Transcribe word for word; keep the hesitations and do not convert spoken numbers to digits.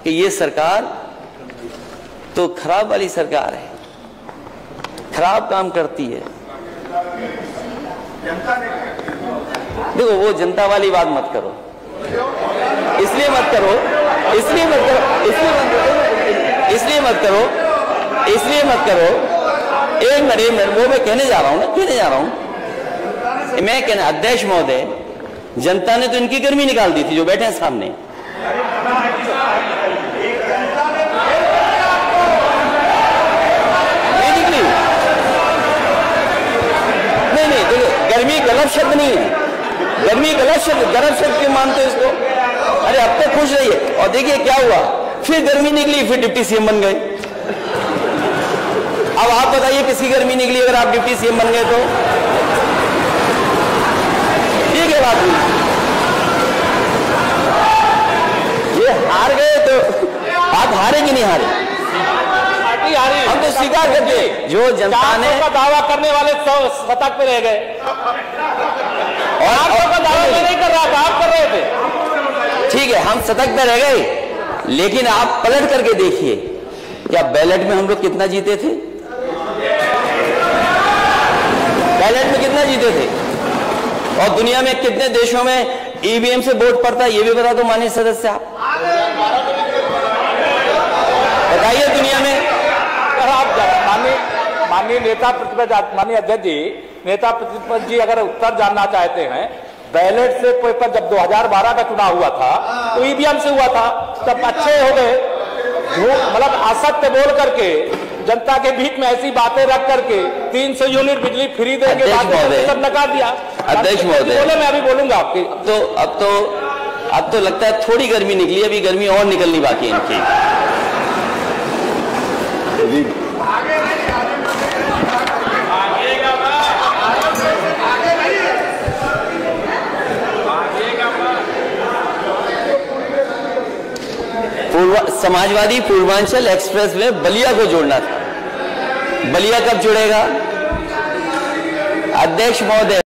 कि ये सरकार तो खराब वाली सरकार है, खराब काम करती है। देखो वो जनता वाली बात मत करो, इसलिए मत करो इसलिए मत करो इसलिए मत करो इसलिए मत करो इसलिए मत करो एक मिनट, वो मैं कहने जा रहा हूं ना कहने जा रहा हूं मैं कहने अध्यक्ष महोदय, जनता ने तो इनकी गर्मी निकाल दी थी जो बैठे हैं सामने। नहीं निकली, नहीं नहीं देखो, गर्मी गलत शब्द नहीं है, गर्मी गलत शब्द, गलत शब्द क्यों मानते हो इसको? अरे अब तक खुश रहिए। और देखिए क्या हुआ, फिर गर्मी निकली, फिर डिप्टी सीएम बन गए। अब आप बताइए किसकी गर्मी निकली अगर आप डिप्टी सीएम बन गए तो? ये क्या बात हुई? ये हार गए तो आप हारे कि नहीं हारे? पार्टी हारी, हम तो स्वीकार करते, जो जनता ने का दावा करने वाले सतर्क पे रह गए और आपका का दावा मैं नहीं कर रहा था, आप कर रहे थे। ठीक है, हम सतर्क पे रह गए, लेकिन आप पलट करके देखिए क्या बैलेट में हम लोग कितना जीते थे? बैलेट में कितना जीते थे? और दुनिया में कितने देशों में ईवीएम से वोट पड़ता है ये भी बता दो माननीय सदस्य आप बताइए। दुनिया में आप माननीय माननीय नेता प्रतिपक्ष माननीय अध्यक्ष जी नेता प्रतिपक्ष जी अगर उत्तर जानना चाहते हैं, बैलेट से पेपर जब दो हज़ार बारह का चुनाव हुआ था तो ईवीएम से हुआ था, तब अच्छे हो गए, मतलब असत्य बोल करके जनता के बीच में ऐसी बातें रख करके तीन सौ यूनिट बिजली फ्री देंगे सब नकार दिया। अध्यक्ष महोदय बोले, मैं अभी बोलूंगा आपकी। तो अब तो अब तो लगता है थोड़ी गर्मी निकली, अभी गर्मी और निकलनी बाकी है इनकी। समाजवादी पूर्वांचल एक्सप्रेस में बलिया को जोड़ना था, बलिया कब जुड़ेगा? अध्यक्ष महोदय